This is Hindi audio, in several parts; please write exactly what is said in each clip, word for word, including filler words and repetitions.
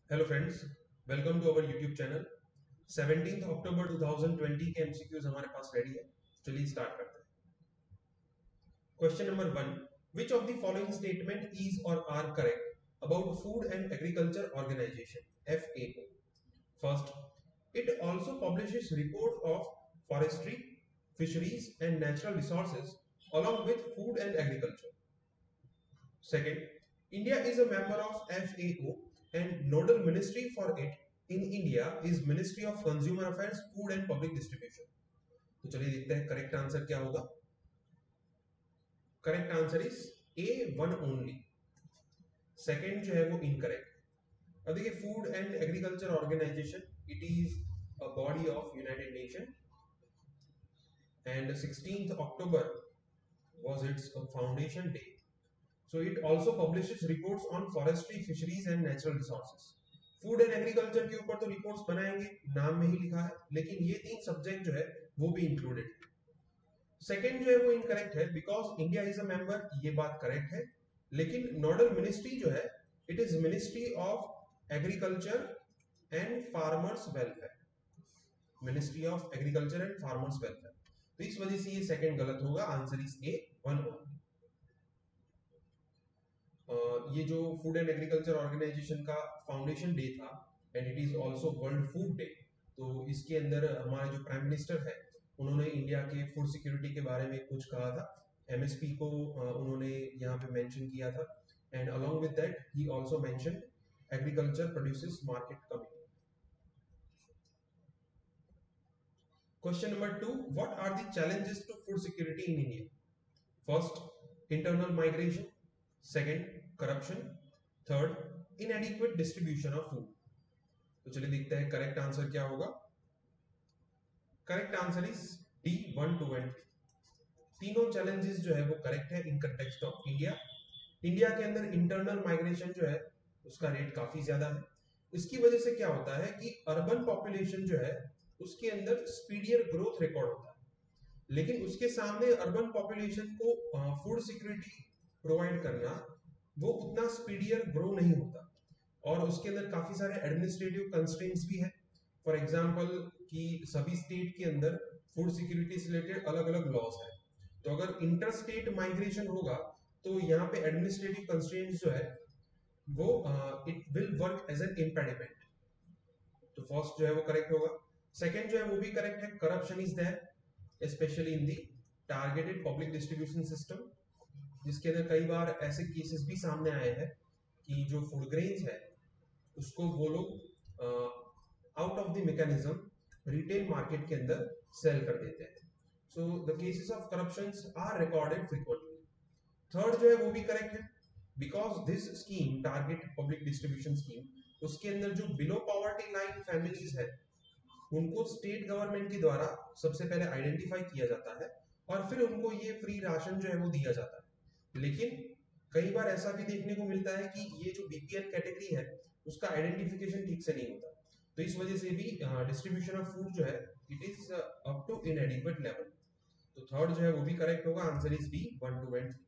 Hello friends, welcome to our YouTube channel. Seventeenth October twenty twenty के एमसीक्यूज हमारे पास रेडी है। चलिए स्टार्ट करते हैं। Question number one, which of the following statement is or are correct about food and agriculture organization FAO? First, it also publishes reports of forestry, fisheries and natural resources along with food and agriculture. Second, India is a member of F A O and nodal ministry for it in India is Ministry of Consumer Affairs, Food and Public Distribution. तो चलिए देखते हैं करेक्ट आंसर क्या होगा। Correct answer is A one only. Second जो है वो इनकरेक्ट। अब देखिए, food and agriculture organization it is a body of united nation and sixteenth October was its foundation day. So it also publishes reports on forestry, fisheries and natural resources. Food and agriculture के ऊपर तो रिपोर्ट्स बनाएंगे, नाम में ही लिखा है, लेकिन ये तीन सब्जेक्ट जो है वो भी इंक्लूडेड। सेकंड जो है वो इनकरेक्ट है because India is a member, ये बात करेक्ट है, लेकिन नोडल मिनिस्ट्री जो है it is ministry of agriculture and farmers welfare. Ministry of agriculture and farmers welfare, तो इस वजह से ये सेकंड गलत होगा। Answer is A one only. ये जो फूड एंड एग्रीकल्चर ऑर्गेनाइजेशन का फाउंडेशन डे था and it is also world food day, तो इसके अंदर हमारे जो प्राइम मिनिस्टर है उन्होंने इंडिया के फूड सिक्योरिटी के बारे में कुछ कहा था। एमएसपी को उन्होंने यहाँ पे मेंशन किया था and along with that he also mentioned agriculture produces market committee. Question number two, what are the challenges to food security in India? First, internal migration. Second, corruption. Third, inadequate distribution of food. तो चलिए देखते हैं करेक्ट आंसर क्या होगा। Correct answer is D one two and three. तीनों चैलेंजेस जो है वो करेक्ट है in context of India. India के अंदर इंटरनल माइग्रेशन जो है उसका रेट काफी ज्यादा है। इसकी वजह से क्या होता है कि अर्बन पॉपुलेशन जो है उसके अंदर स्पीडियर ग्रोथ रिकॉर्ड होता है, लेकिन उसके सामने अर्बन पॉपुलेशन को फूड सिक्योरिटी प्रोवाइड करना वो उतना स्पीडियर ग्रो नहीं होता, और उसके अंदर काफी सारे एडमिनिस्ट्रेटिव कंस्ट्रेंट्स भी है। फॉर एग्जांपल कि सभी स्टेट के अंदर फूड सिक्योरिटी से रिलेटेड अलग अलग लॉज है, तो अगर इंटर स्टेट माइग्रेशन होगा तो यहाँ पे एडमिनिस्ट्रेटिव कंस्ट्रेंट्स जो है वो it will work as an impediment. तो फर्स्ट जो है वो करेक्ट होगा। सेकंड जो है वो भी करेक्ट है, corruption is there specially in the targeted public distribution system, जिसके अंदर कई बार ऐसे केसेस भी सामने आए हैं कि जो फूड ग्रेन्स है उसको वो लोग out of the mechanism retail market के अंदर सेल कर देते हैं। So the cases of corruptions are recorded frequently. Third जो है वो भी करेक्ट है because this scheme target public distribution scheme, उसके अंदर जो बिलो पॉवर्टी लाइन फैमिलीज है उनको स्टेट गवर्नमेंट के द्वारा सबसे पहले आइडेंटिफाई किया जाता है और फिर उनको ये फ्री राशन जो है वो दिया जाता है। लेकिन कई बार ऐसा भी देखने को मिलता है कि ये जो बीपीएल कैटेगरी है उसका आइडेंटिफिकेशन ठीक से नहीं होता, तो इस वजह से भी डिस्ट्रीब्यूशन ऑफ फूड जो है it is up to inadequate level. तो थर्ड जो है वो भी करेक्ट होगा। Answer is B one two and three.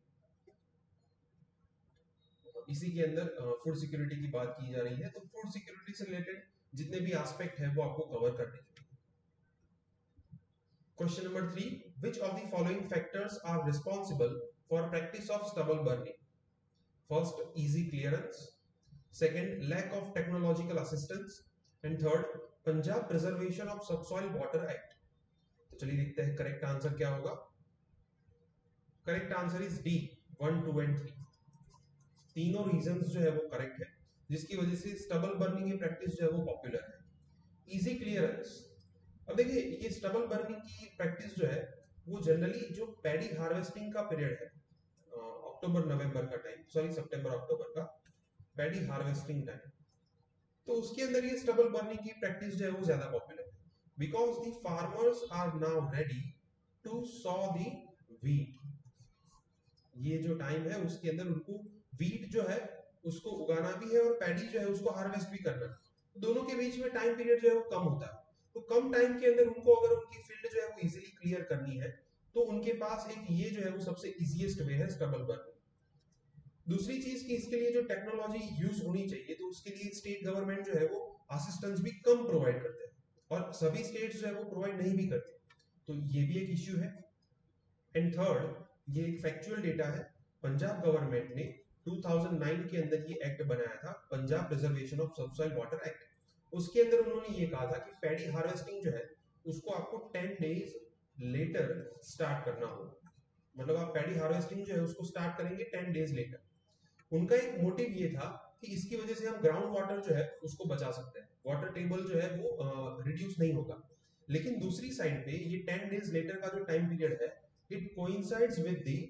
इसी के अंदर फूड uh, सिक्योरिटी की बात की जा रही है, तो फूड सिक्योरिटी से रिलेटेड जितने भी एस्पेक्ट है वो आपको कवर करने चाहिए। Question number three, which of the following factors are responsible for practice of stubble burning? First, easy clearance. Second, lack of technological assistance. And third, Punjab Preservation of Subsoil Water Act. तो चलिए देखते हैं करेक्ट आंसर क्या होगा। Correct answer is D one two and three. तीनों रीजंस जो है वो करेक्ट है जिसकी वजह से स्टबल बर्निंग की प्रैक्टिस जो है वो पॉपुलर है। इजी क्लियरेंस, अब देखिए ये स्टबल बर्निंग की प्रैक्टिस जो है वो जनरली जो पैडी हार्वेस्टिंग का पीरियड है अक्टूबर नवंबर का टाइम, सॉरी सितंबर अक्टूबर का पैडी हार्वेस्टिंग टाइम, तो उसके अंदर ये स्टबल बर्निंग की प्रैक्टिस जो है वो ज्यादा पॉपुलर है because the farmers are now ready to sow the wheat. ये जो टाइम है उसके अंदर उनको व्हीट जो है उसको उगाना भी है और पैडी जो है उसको हार्वेस्ट भी करना है। दोनों के बीच में टाइम पीरियड जो है वो कम होता है, तो कम टाइम के अंदर उनको अगर उनकी फील्ड जो है वो इजीली क्लियर करनी है तो उनके पास एक ये जो है वो सबसे इजीएस्ट वे है स्टबल बर्निंग। दूसरी चीज कि इसके लिए जो टेक्नोलॉजी यूज होनी चाहिए तो तो उसके लिए स्टेट गवर्नमेंट जो है वो असिस्टेंस भी कम प्रोवाइड करते हैं और सभी स्टेट्स जो है वो प्रोवाइड नहीं भी करते, तो ये भी एक इश्यू है। एंड थर्ड, ये एक फैक्चुअल डेटा है, पंजाब गवर्नमेंट ने दो हज़ार नौ के अंदर ये एक्ट बनाया था, Punjab preservation of subsoil water act. उसके अंदर उन्होंने ये कहा था कि पैडी हार्वेस्टिंग जो है उसको आपको टेन डेज लेटर स्टार्ट करना होगा, मतलब आप पैडी हार्वेस्टिंग जो है उसको स्टार्ट करेंगे टेन डेज लेटर। उनका एक मोटिव ये था कि इसकी वजह से हम ग्राउंड वाटर जो है उसको बचा सकते हैं, वाटर टेबल जो है वो रिड्यूस नहीं होगा। लेकिन दूसरी साइड पे ये टेन डेज लेटर का जो टाइम पीरियड है, it coincides with the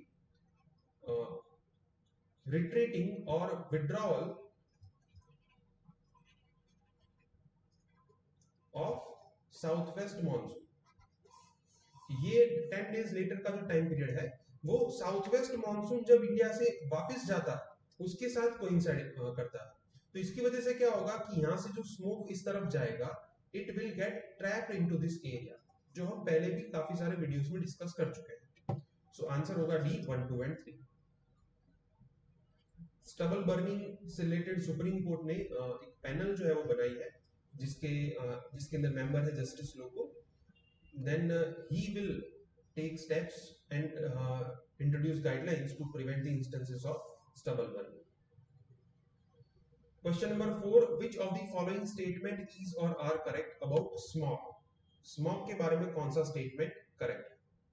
retreating or withdrawal of south west monsoon. ये टेन डेज लेटर का जो टाइम पीरियड है वो साउथ वेस्ट मॉनसून जब इंडिया से वापस जाता है उसके साथ कोइंसाइड करता है। तो इसकी वजह से क्या होगा कि यहाँ से जो स्मोक इस तरफ जाएगा, it will get trapped into this area, जो हम पहले भी काफी सारे वीडियोस में डिस्कस कर चुके हैं। सो आंसर होगा D one two and three. Stubble burning से रिलेटेड सुप्रीम कोर्ट ने एक पैनल जो है वो बनाई है, जिसके जिसके अंदर मेंबर है justice Lokur. Then he will take steps and introduce guidelines to prevent the instances of stubble burning. Question number four, which of the following statement is or are correct about smog? Smog के बारे में कौन सा स्टेटमेंट करेक्ट है?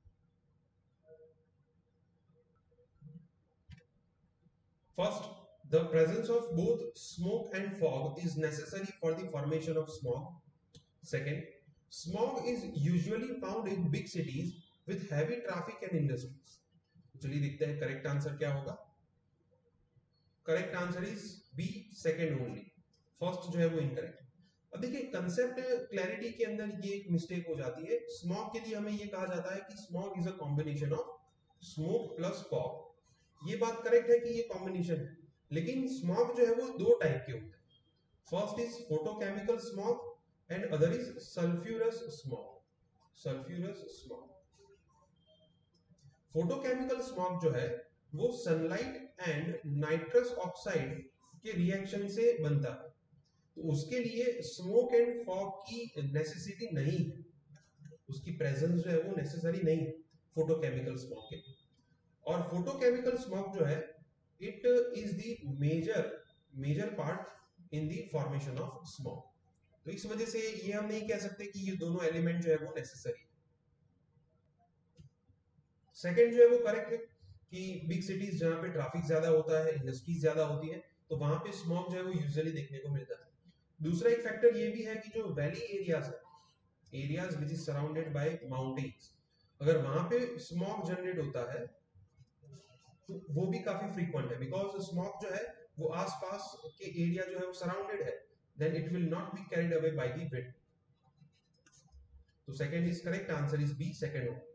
First, the presence of both smoke and fog is necessary for the formation of smog. Second, smog is usually found in big cities with heavy traffic and industries. चलिए देखते हैं करेक्ट आंसर क्या होगा। Correct answer is B, second only. First जो है वो इनकरेक्ट। अब देखिए कंसेप्ट क्लैरिटी के अंदर ये एक मिस्टेक हो जाती है। स्मॉग के लिए हमें ये कहा जाता है कि smog is a combination of smoke plus fog. ये बात करेक्ट है कि ये कॉम्बिनेशन है, लेकिन स्मॉग जो है वो दो टाइप के होते हैं। First is photochemical smog and other is sulphurous smog. Sulphurous smog, photochemical smog जो है वो सनलाइट एंड नाइट्रस ऑक्साइड के रिएक्शन से बनता है, तो उसके लिए स्मोक एंड फॉग की नेसेसिटी नहीं है, उसकी प्रेजेंस जो है वो नेसेसरी नहीं है फोटोकेमिकल स्मॉग के। और फोटोकेमिकल स्मॉग जो है it is the major major part in the formation of smog. तो इस वजह से ये हम नहीं कह सकते कि ये दोनों एलिमेंट जो है वो नेसेसरी है। सेकंड जो है वो करेक्ट है कि बिग सिटीज जहां पे ट्रैफिक ज्यादा होता है, इंडस्ट्रीज ज्यादा होती है, तो वहां पे स्मॉग जो है वो यूजुअली देखने को मिलता है। दूसरा एक फैक्टर ये भी है कि जो वैली एरियाज है, areas which is surrounded by mountains, अगर वहां पे स्मॉग जनरेट होता है तो वो भी काफी फ्रीक्वेंट है, बिकॉज स्मॉग जो है वो आसपास के एरिया जो है वो सराउंडेड है, then it will not be carried away by the wind. तो second is correct, answer is B, second हो।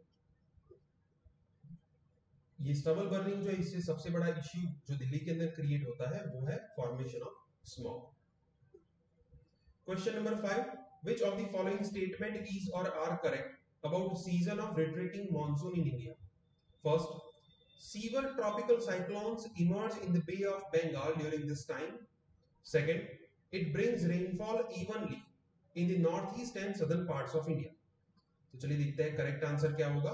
ये स्टबल बर्निंग जो है इससे सबसे बड़ा इश्यू जो दिल्ली के अंदर क्रिएट होता है वो है formation of smog. Question number five, which of the following statement is or are correct about season of retreating monsoon in India? First, severe tropical cyclones emerge in the Bay of Bengal during this time. Second, it brings rainfall evenly in the northeast and southern parts of India. तो चलिए देखते हैं करेक्ट आंसर क्या होगा।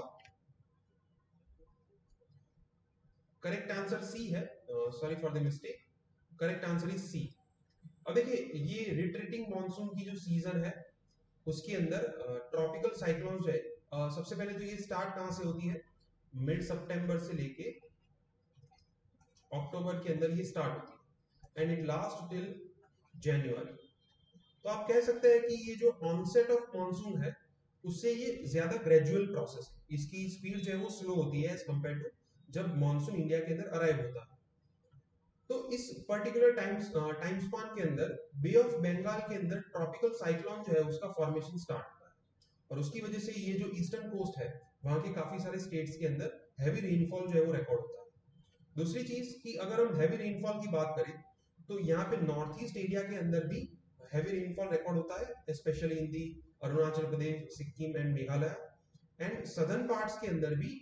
करेक्ट आंसर सी है, sorry for the mistake, correct answer is C. अब देखिए ये रिट्रीटिंग मॉनसून की जो सीजन है उसके अंदर ट्रॉपिकल uh, साइक्लोन जो है uh, सबसे पहले तो ये स्टार्ट कहां से होती है, मिड सितंबर से लेके अक्टूबर के अंदर ये स्टार्ट होती है and it last till January. तो आप कह सकते हैं कि ये जो ऑनसेट ऑफ मॉनसून है उससे ये ज्यादा ग्रेजुअल प्रोसेस है, इसकी स्पीड जो है वो स्लो होती है एज कंपेयर टू जब मॉनसून इंडिया के अंदर अराइव होता है। तो इस पर्टिकुलर टाइम टाइम स्पान के अंदर बे ऑफ बंगाल के अंदर ट्रॉपिकल साइक्लोन जो है उसका फॉर्मेशन स्टार्ट होता है और उसकी वजह से ये जो ईस्टर्न कोस्ट है वहां के काफी सारे स्टेट्स के अंदर हैवी रेनफॉल जो है वो रिकॉर्ड होता है। दूसरी चीज कि अगर हम हैवी रेनफॉल की बात करें तो यहाँ पे नॉर्थ ईस्ट एरिया के अंदर भी हैवी रेनफॉल रिकॉर्ड होता है, specially in the Arunachal Pradesh, Sikkim and Meghalaya. And southern parts के अंदर भी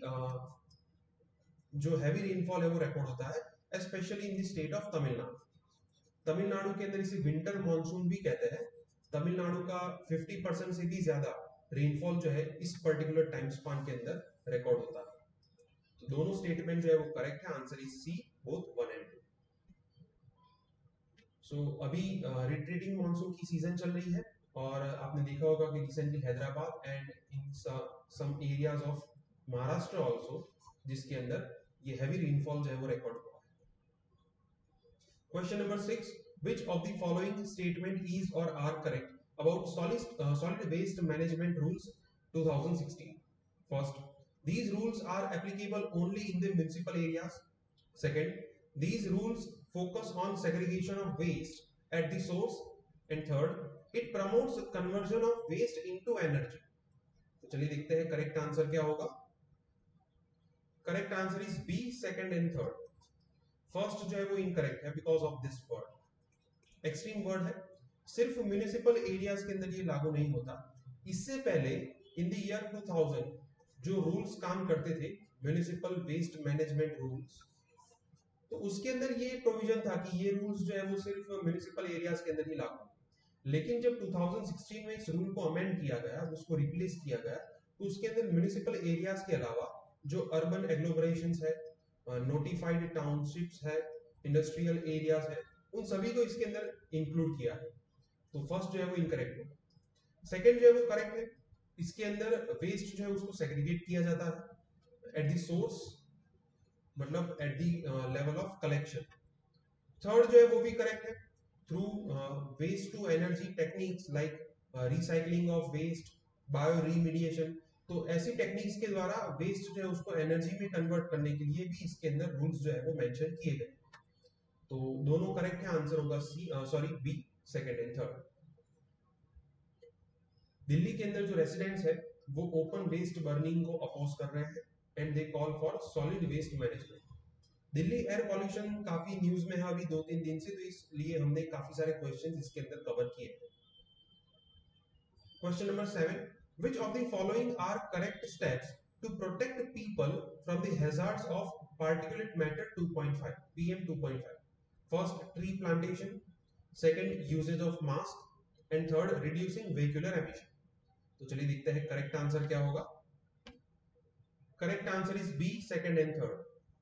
जो हैवी रेनफॉल है वो रिकॉर्ड होता है, specially in the state of Tamil Nadu. Tamil Nadu के अंदर इसे विंटर मानसून भी कहते हैं। तमिलनाडु का फिफ्टी परसेंट से भी ज्यादा रेनफॉल जो है इस पर्टिकुलर टाइम स्पान के अंदर रिकॉर्ड होता है। तो दोनों स्टेटमेंट जो है वो करेक्ट है, answer is C, both one and two. So अभी रिट्रीटिंग मानसून की सीजन चल रही है और आपने देखा होगा कि recently Hyderabad and in some areas of Maharashtra also, जिसके अंदर ये हैवी रेनफॉल जो है वो रिकॉर्ड हुआ है। Question number six, which of the following statement is or are correct about solid uh, solid waste management rules twenty sixteen? First, these rules are applicable only in the municipal areas. Second, these rules focus on segregation of waste at the source. And third, it promotes conversion of waste into energy. तो चलिए देखते हैं करेक्ट आंसर क्या होगा। Correct answer is B, second and third. First जो है वो इनकरेक्ट है because of this word, extreme word है, सिर्फ म्युनिसिपल एरियाज के अंदर ये लागू नहीं होता। इससे पहले in the year two thousand जो रूल्स काम करते थे, म्युनिसिपल वेस्ट मैनेजमेंट रूल्स, तो उसके अंदर ये प्रोविजन था कि ये रूल्स जो है वो सिर्फ म्युनिसिपल एरियाज के अंदर ही लागू। लेकिन जब टू थाउजेंड सिक्सटीन में इस रूल को अमेंड किया गया, उसको रिप्लेस किया गया, तो उसके अंदर म्युनिसिपल एरियाज के अलावा जो अर्बन एग्लोमरेशंस है, नोटिफाइड टाउनशिप्स है, इंडस्ट्रियल एरियाज है, उन सभी को इसके अंदर इंक्लूड किया है। तो फर्स्ट जो है वो इनकरेक्ट होगा। सेकंड जो है वो करेक्ट है, इसके अंदर वेस्ट जो है उसको सेग्रीगेट किया जाता है एट द सोर्स, मतलब at the level of collection. Third जो है वो भी करेक्ट है, through waste to energy techniques like recycling of waste, bio remediation. तो ऐसी टेक्निक्स के द्वारा वेस्ट जो है उसको एनर्जी में कन्वर्ट करने के लिए भी इसके अंदर रूल्स जो है वो मेंशन किए गए। तो दोनों करेक्ट है, आंसर होगा C, sorry B, second and third. Delhi के अंदर जो रेसिडेंट्स है वो ओपन वेस्ट बर्निंग को अपोज कर रहे हैं and they call for solid waste management. Delhi air pollution काफी न्यूज में है अभी दो तीन दिन से, तो इसलिए हमने काफी सारे क्वेश्चंस इसके अंदर कवर किए। Question number seven, which of the following are correct steps to protect people from the hazards of particulate matter two point five, P M two point five? First, tree plantation. Second, usage of mask. And third, reducing vehicular emission. तो चलिए देखते हैं करेक्ट आंसर क्या होगा। Correct answer is B, second and third.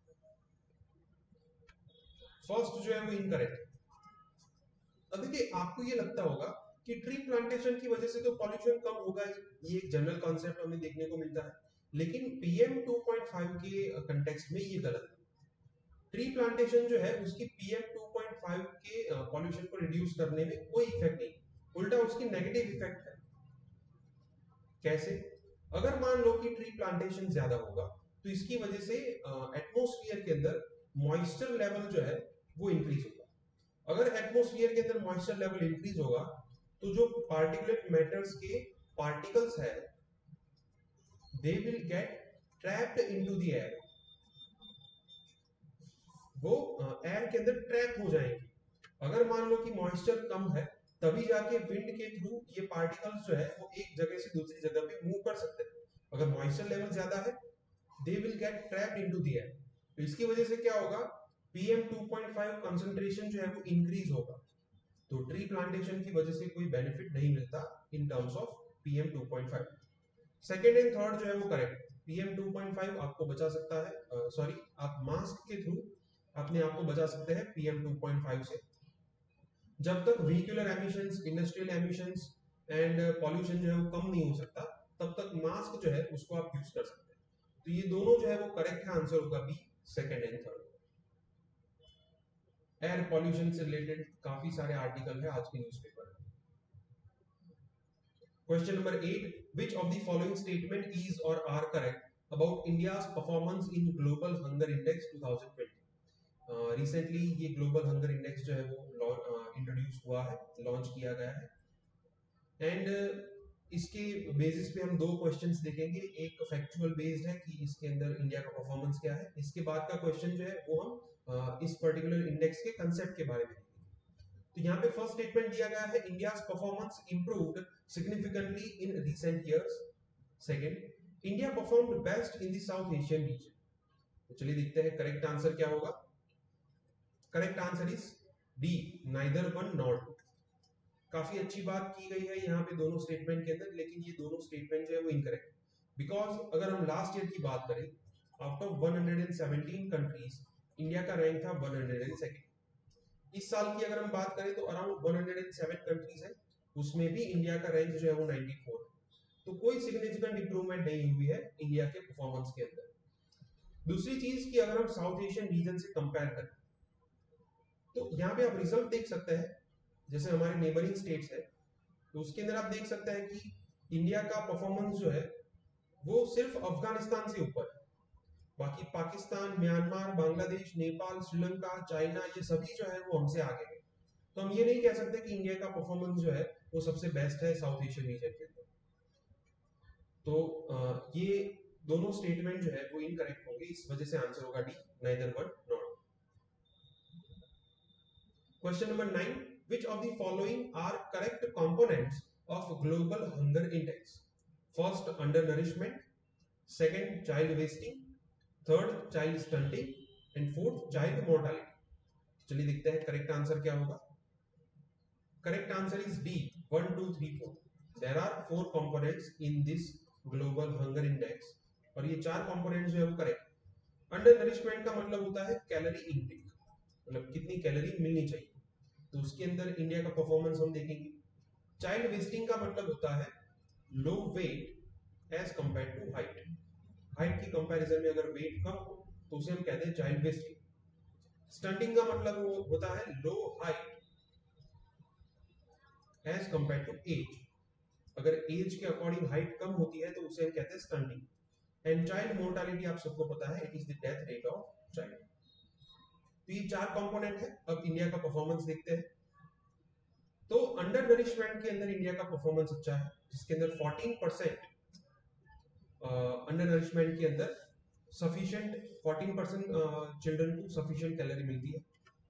First जो है वो इनकरेक्ट। अब देखिए, आपको ये लगता होगा कि ट्री प्लांटेशन की वजह से तो पॉल्यूशन कम होगा ही, ये एक जनरल कॉन्सेप्ट हमें देखने को मिलता है, लेकिन पीएम टू पॉइंट फाइव के कंटेक्स्ट में ये गलत है। ट्री प्लांटेशन जो है उसकी पीएम टू पॉइंट फाइव के पॉल्यूशन को रिड्यूस करने में कोई इफेक्ट नहीं, उल्टा उसकी नेगेटिव इफेक्ट है। कैसे? अगर मान लो कि ट्री प्लांटेशन ज्यादा होगा तो इसकी वजह से एटमॉस्फेयर के अंदर मॉइस्चर लेवल जो है वो इंक्रीज होगा। अगर एटमॉस्फेयर के अंदर मॉइस्चर लेवल इंक्रीज होगा तो जो पार्टिकुलेट मैटर्स के पार्टिकल्स है they will get trapped into the air, वो एयर के अंदर ट्रैप हो जाएंगे। अगर मान लो कि मॉइस्चर कम है तभी जाके विंड के थ्रू ये पार्टिकल्स जो है वो एक जगह से दूसरी जगह पे मूव कर सकते हैं। अगर मॉइस्चर लेवल ज्यादा है they will get trapped into the air, तो इसकी वजह से क्या होगा, PM two point five concentration जो है वो इंक्रीज होगा। तो ट्री प्लांटेशन की वजह से कोई बेनिफिट नहीं मिलता in terms of PM two point five. Second and third जो है वो correct. PM two point five आपको बचा सकता है, सॉरी uh, आप मास्क के थ्रू अपने आप को बचा सकते हैं पीएम टू पॉइंट फाइव से। जब तक vehicular emissions, industrial emissions and pollution जो है वो कम नहीं हो सकता तब तक मास्क जो है उसको आप यूज कर सकते हैं। तो ये दोनों जो है वो करेक्ट है, आंसर होगा B, second and third. Air pollution से रिलेटेड काफी सारे आर्टिकल है आज के न्यूज़पेपर में। Question number eight, which of the following statement is or are correct about India's performance in global hunger index twenty twenty? Recently uh, ये ग्लोबल हंगर इंडेक्स जो है वो इंट्रोड्यूस uh, हुआ है, लॉन्च किया गया है एंड uh, इसके बेसिस पे हम दो क्वेश्चंस देखेंगे। एक फैक्चुअल बेस्ड है कि इसके अंदर इंडिया का परफॉर्मेंस क्या है, इसके बाद का क्वेश्चन जो है वो हम uh, इस पर्टिकुलर इंडेक्स के कंसेप्ट के बारे में देखेंगे। तो यहाँ पे फर्स्ट स्टेटमेंट दिया गया है, India's performance improved significantly in recent years. Second, India performed best in the South Asian region. तो चलिए देखते हैं करेक्ट आंसर क्या होगा। Correct answer is D neither one nor two. काफी अच्छी बात की गई है यहाँ पे दोनों स्टेटमेंट के अंदर, लेकिन ये दोनों स्टेटमेंट जो है वो इनकरेक्ट, बिकॉज अगर हम लास्ट ईयर की बात करें, out of one hundred seventeen countries India का रैंक था वन हंड्रेड सेवन। इस साल की अगर हम बात करें तो around one hundred seven countries है, उसमें भी इंडिया का रैंक जो है वो नाइंटी फोर है। तो कोई सिग्निफिकेंट इंप्रूवमेंट नहीं हुई है इंडिया के परफॉर्मेंस के अंदर। दूसरी चीज कि अगर हम साउथ एशियन रीजन से कंपेयर करें तो यहाँ पे आप रिजल्ट देख सकते हैं, जैसे हमारे नेबरिंग स्टेट्स है तो उसके अंदर आप देख सकते हैं कि इंडिया का परफॉर्मेंस जो है वो सिर्फ अफगानिस्तान से ऊपर है। बाकी पाकिस्तान, म्यांमार, बांग्लादेश, नेपाल, श्रीलंका, चाइना, ये सभी जो है वो हमसे आगे है। तो हम ये नहीं कह सकते कि इंडिया का परफॉर्मेंस जो है वो सबसे बेस्ट है साउथ एशियन रीजन के अंदर। तो ये दोनों स्टेटमेंट जो है वो इनकरेक्ट होंगे, इस वजह से आंसर होगा D neither one nor. Question number nine, which of the following are correct components of global hunger index? First, undernourishment, second, child wasting, third, child stunting, and fourth, child mortality. चलिए देखते हैं करेक्ट आंसर क्या होगा। Correct answer is D one two three four. There are four components in this global hunger index और ये चार कंपोनेंट्स जो है वो करेक्ट। अंडर नरिशमेंट का मतलब होता है कैलोरी इनटेक, मतलब कितनी कैलोरी मिलनी चाहिए, तो उसके अंदर इंडिया का परफॉर्मेंस हम देखेंगे। चाइल्ड वेस्टिंग का मतलब होता है low weight as compare to height, height की कंपैरिजन में अगर वेट कम हो तो उसे हम कहते हैं चाइल्ड वेस्टिंग। स्टंटिंग का मतलब वो होता है low height as compare to age, अगर एज के अकॉर्डिंग हाइट कम होती है तो उसे हम कहते हैं स्टंटिंग। एंड चाइल्ड मोर्टालिटी आप सबको पता है, it is the death rate of child. तो ये चार कंपोनेंट है। अब इंडिया का परफॉर्मेंस देखते हैं। तो अंडर नरिशमेंट के अंदर इंडिया का परफॉर्मेंस अच्छा है, जिसके अंदर फोर्टीन परसेंट अंडर नरिशमेंट के अंदर सफिशिएंट फोर्टीन परसेंट चिल्ड्रन को सफिशिएंट कैलोरी मिलती है।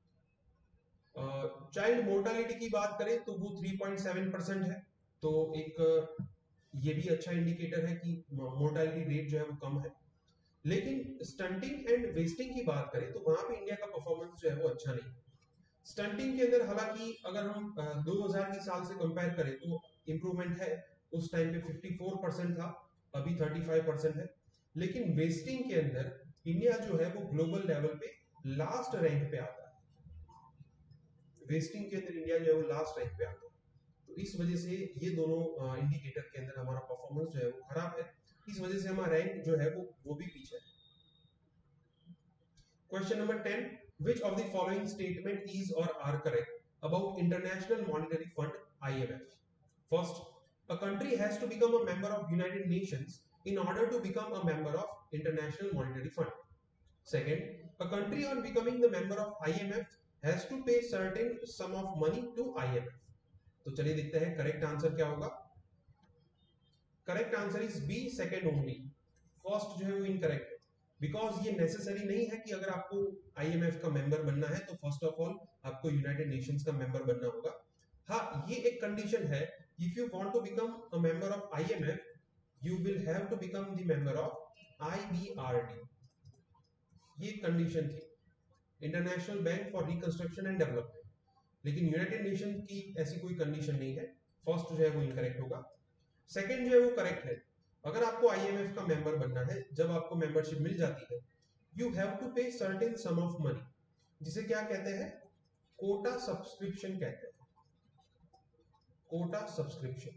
चाइल्ड uh, मोर्टालिटी की बात करें तो वो थ्री पॉइंट सेवन परसेंट है, तो एक uh, ये भी अच्छा इंडिकेटर है कि मोर्टालिटी रेट जो है वो कम है। लेकिन स्टंटिंग एंड वेस्टिंग की बात करें तो वहां पे इंडिया का परफॉर्मेंस जो है वो अच्छा नहीं। स्टंटिंग के अंदर हालांकि अगर हम दो हज़ार की साल से कंपेयर करें तो इंप्रूवमेंट है, उस टाइम पे फिफ्टी फोर परसेंट था, अभी थर्टी फाइव परसेंट है। लेकिन वेस्टिंग के अंदर इंडिया जो है वो ग्लोबल लेवल पे लास्ट रैंक पे आता है, वेस्टिंग के अंदर इंडिया जो है वो लास्ट रैंक पे आता है। तो इस वजह से ये दोनों इंडिकेटर के अंदर हमारा परफॉर्मेंस जो है वो खराब है, इस वजह से हमारा रैंक जो है वो वो भी पीछे है। Question number ten, which of the following statement is or are correct about International Monetary Fund I M F? First, a country has to become a member of United Nations in order to become a member of International Monetary Fund. Second, a country on becoming the member of I M F has to pay certain sum of money to I M F. तो चलिए देखते हैं करेक्ट आंसर क्या होगा। Correct answer is B second only. First जो है वो इनकरेक्ट है, बिकॉज ये नेसेसरी नहीं है कि अगर आपको आईएमएफ का मेंबर बनना है तो फर्स्ट ऑफ ऑल आपको यूनाइटेड नेशंस का मेंबर बनना होगा। हाँ, ये एक कंडीशन है, if you want to become a member of IMF you will have to become the member of IBRD, ये कंडीशन थी, International Bank for Reconstruction and Development. लेकिन यूनाइटेड नेशन की ऐसी कोई कंडीशन नहीं है, फर्स्ट जो है वो इनकरेक्ट होगा। सेकंड जो है वो करेक्ट है, अगर आपको आईएमएफ का मेंबर बनना है, जब आपको मेंबरशिप मिल जाती है you have to pay certain sum of money, जिसे क्या कहते हैं, कोटा सब्सक्रिप्शन कहते हैं, कोटा सब्सक्रिप्शन।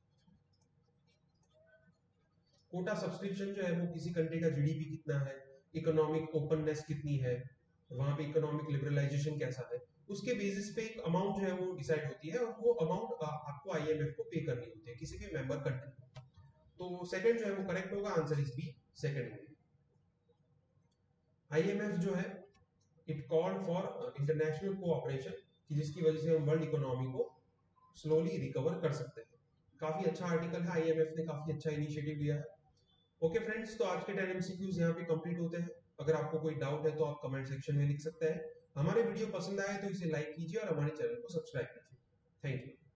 कोटा सब्सक्रिप्शन जो है वो किसी कंट्री का जीडीपी कितना है, इकोनॉमिक ओपननेस कितनी है, वहां पे इकोनॉमिक लिबरलाइजेशन कैसा है, उसके बेसिस पे एक अमाउंट जो है वो डिसाइड होती है और वो अमाउंट आपको आईएमएफ को पे करनी होती है, किसी भी मेंबर कंट्री को। तो सेकंड जो है वो करेक्ट होगा, आंसर इज बी सेकंड होगा। आईएमएफ जो है it called for international cooperation, कि जिसकी वजह से हम वर्ल्ड इकोनॉमी को स्लोली रिकवर कर सकते हैं। काफी अच्छा आर्टिकल है, आईएमएफ ने काफी अच्छा इनिशिएटिव लिया है। ओके फ्रेंड्स, तो आज के टेन एमसीक्यूज यहाँ पे कंप्लीट होते हैं। अगर आपको कोई डाउट है तो आप कमेंट सेक्शन में लिख सकते हैं। हमारे वीडियो पसंद आए तो इसे लाइक कीजिए और हमारे चैनल को सब्सक्राइब कीजिए। Thank you.